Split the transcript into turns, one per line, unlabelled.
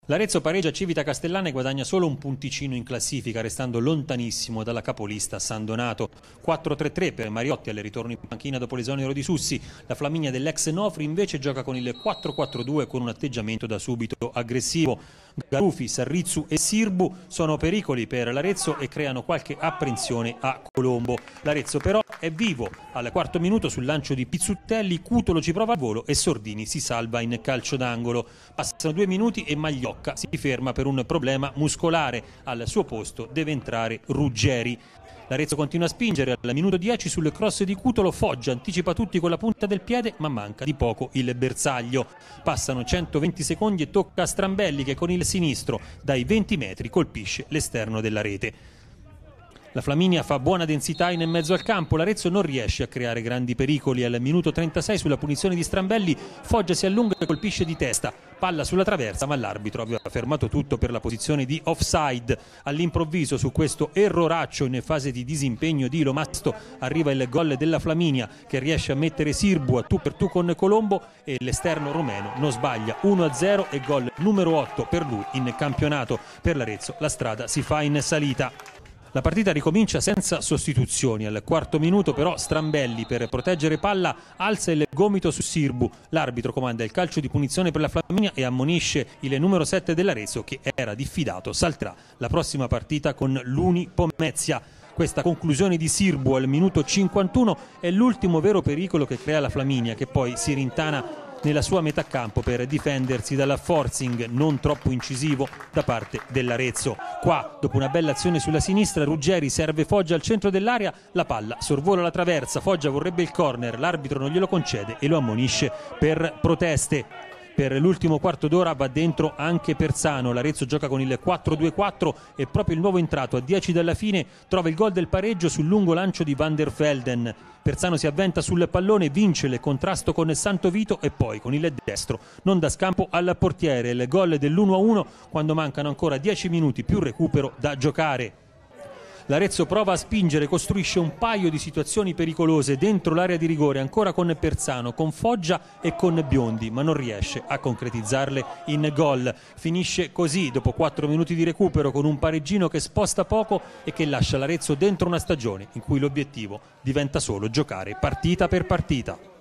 L'Arezzo pareggia Civita Castellana e guadagna solo un punticino in classifica, restando lontanissimo dalla capolista San Donato. 4-3-3 per Mariotti al ritorno in panchina dopo l'esonero di Sussi. La Flaminia dell'ex Nofri invece gioca con il 4-4-2 con un atteggiamento da subito aggressivo. Garufi, Sarrizzu e Sirbu sono pericoli per l'Arezzo e creano qualche apprensione a Colombo. L'Arezzo però è vivo. Al quarto minuto sul lancio di Pizzuttelli, Cutolo ci prova al volo e Sordini si salva in calcio d'angolo. Passano 2 minuti e Magliocca si ferma per un problema muscolare. Al suo posto deve entrare Ruggeri. L'Arezzo continua a spingere, al minuto 10 sul cross di Cutolo Foggia anticipa tutti con la punta del piede ma manca di poco il bersaglio. Passano 120 secondi e tocca a Strambelli che con il sinistro dai 20 metri colpisce l'esterno della rete. La Flaminia fa buona densità in mezzo al campo, l'Arezzo non riesce a creare grandi pericoli. Al minuto 36 sulla punizione di Strambelli Foggia si allunga e colpisce di testa, palla sulla traversa ma l'arbitro aveva fermato tutto per la posizione di offside. All'improvviso su questo erroraccio in fase di disimpegno di Lomasto arriva il gol della Flaminia che riesce a mettere Sirbu a tu per tu con Colombo e l'esterno romeno non sbaglia. 1-0 e gol numero 8 per lui in campionato. Per l'Arezzo la strada si fa in salita. La partita ricomincia senza sostituzioni. Al quarto minuto però Strambelli per proteggere palla alza il gomito su Sirbu. L'arbitro comanda il calcio di punizione per la Flaminia e ammonisce il numero 7 dell'Arezzo che era diffidato. Salterà la prossima partita con l'Uni Pomezia. Questa conclusione di Sirbu al minuto 51 è l'ultimo vero pericolo che crea la Flaminia, che poi si rintana nella sua metà campo per difendersi dal forcing non troppo incisivo da parte dell'Arezzo. Qua, dopo una bella azione sulla sinistra, Ruggeri serve Foggia al centro dell'area, la palla sorvola la traversa, Foggia vorrebbe il corner, l'arbitro non glielo concede e lo ammonisce per proteste. Per l'ultimo quarto d'ora va dentro anche Persano. L'Arezzo gioca con il 4-2-4 e proprio il nuovo entrato a 10 dalla fine trova il gol del pareggio sul lungo lancio di Van der Velden. Persano si avventa sul pallone, vince il contrasto con Santovito e poi con il destro non dà scampo al portiere. Il gol dell'1-1 quando mancano ancora 10 minuti più recupero da giocare. L'Arezzo prova a spingere, costruisce un paio di situazioni pericolose dentro l'area di rigore, ancora con Persano, con Foggia e con Biondi, ma non riesce a concretizzarle in gol. Finisce così, dopo 4 minuti di recupero, con un pareggino che sposta poco e che lascia l'Arezzo dentro una stagione in cui l'obiettivo diventa solo giocare partita per partita.